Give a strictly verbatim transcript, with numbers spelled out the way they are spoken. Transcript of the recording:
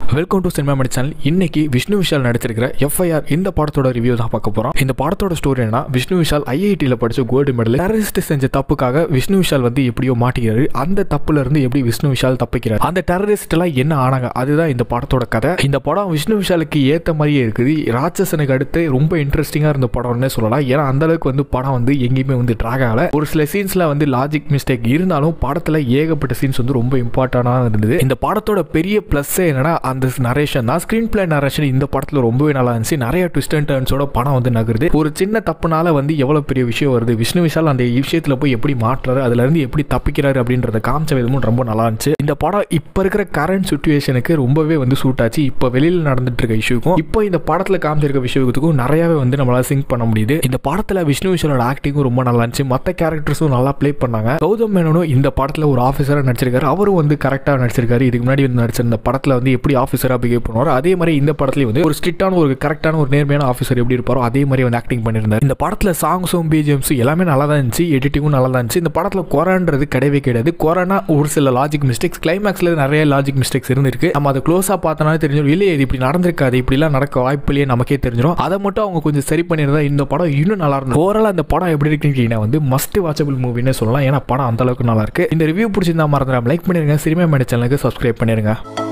Welcome to cinema Mani channel. இன்னைக்கு Vishnu Vishal நடிச்சிருக்கிற FIR இந்த படத்தோட ரிவ்யூ தான் பார்க்க போறோம். இந்த படத்தோட ஸ்டோரி என்ன, விஷ்ணு விஷால் ஐஐடியில் படிச்ச கோல்டு மெடல் டெரரிஸ்ட் செஞ்ச தப்புக்காக விஷ்ணு விஷால் வந்து எப்படியோ மாட்டிக்கிறாரு. அந்த தப்புல இருந்து எப்படி விஷ்ணு விஷால் தப்பிக்கிறார், அந்த டெரரிஸ்ட் எல்லாம் என்ன ஆனாங்க, அதுதான் இந்த படத்தோட கதை. இந்த படம் விஷ்ணு விஷாலுக்கு ஏத்த மாதிரியே இருக்குது. ராட்சசனுக்கு அடுத்து ரொம்ப இன்ட்ரெஸ்டிங்கா இருந்த படம்னு சொல்லலாம். ஏன்னா அந்த அளவுக்கு வந்து படம் வந்து எங்கேயுமே வந்து ட்ராக் ஆகல. ஒரு சில சீன்ஸ்ல வந்து லாஜிக் மிஸ்டேக் இருந்தாலும் படத்துல ஏகப்பட்ட சீன்ஸ் வந்து ரொம்ப இம்பார்ட்டன்டா இருந்தது. இந்த படத்தோட பெரிய பிளஸ் என்னன்னா அந்த நரேஷன் தான். ஸ்கிரீன் பிளே நரேஷன் இந்த படத்துல ரொம்பவே நல்லா இருந்துச்சு. நிறைய ட்விஸ்ட் அண்ட் டர்ன்ஸோட படம் வந்து நகருது. ஒரு சின்ன தப்புனால வந்து எவ்வளவு பெரிய விஷயம் வருது, விஷ்ணு விஷால் அந்த விஷயத்துல போய் எப்படி மாற்றுறாரு, அதுல இருந்து எப்படி தப்பிக்கிறாரு அப்படின்றத காமிச்ச விதமும் ரொம்ப நல்லா இருந்துச்சு. இந்த படம் இப்ப இருக்கிற கரண்ட் சிச்சுவேஷனுக்கு ரொம்பவே வந்து சூட் ஆச்சு. இப்ப வெளியில நடந்துட்டு இருக்க இஷ்யூக்கும் இப்போ இந்த படத்துல காமிச்சிருக்க விஷயத்துக்கும் நிறையவே வந்து நம்மளால சிங்க் பண்ண முடியுது. இந்த படத்துல விஷ்ணு விஷாலோட ஆக்டிங்கும் ரொம்ப நல்லா இருந்துச்சு. மற்ற கேரக்டர்ஸும் நல்லா பிளே பண்ணாங்க. கௌதம் மேனனும் இந்த படத்துல ஒரு ஆஃபீஸரா நடிச்சிருக்காரு. அவரும் வந்து கரெக்டா நடிச்சிருக்காரு. இதுக்கு முன்னாடி வந்து நடிச்சிருந்த படத்துல வந்து எப்படி ஆஃபீஸரா பிஹேவ் பண்ணுவாரோ அதே மாதிரி இந்த படத்துல வந்து ஒரு ஸ்ட்ரிக்டான ஒரு கரெக்டான ஒரு நேர்மையான ஆஃபீஸர் எப்படி இருப்பாரோ அதே மாதிரி வந்து ஆக்டிங் பண்ணியிருந்தார். இந்த படத்துல சாங்ஸும் பிஜிஎம்ஸும் எல்லாமே நல்லா தான் இருந்துச்சு. எடிட்டிங்கும் நல்லா தான் இருந்துச்சு. இந்த படத்துல கொரான்றது கிடையவே கிடையாது. கொரோனா ஒரு சில லாஜிக் மிஸ்டேக்ஸ், கிளைமேக்ஸ்ல நிறைய லாஜிக் மிஸ்டேக்ஸ் இருந்திருக்கு. நம்ம அதை க்ளோஸா பார்த்தனாலே தெரிஞ்சிடும், இல்லையே இது இப்படி நடந்திருக்காது, இப்படிலாம் நடக்க வாய்ப்பு இல்லையே நமக்கே தெரிஞ்சிடும். அதை மட்டும் அவங்க கொஞ்சம் சரி பண்ணியிருந்தா இந்த படம் இன்னும் நல்லா இருந்தது. ஓவரால் அந்த படம் எப்படி இருக்குன்னு வந்து மஸ்ட் வாட்சபிள் மூவின்னு சொல்லலாம். ஏன்னா படம் அந்த அளவுக்கு நல்லா இருக்கு. இந்த ரிவ்யூ பிடிச்சிருந்தா மறந்துடாம லைக் பண்ணிருங்க. சினிமா மணி சேனலுக்கு சப்ஸ்கிரைப் பண்ணிருங்க.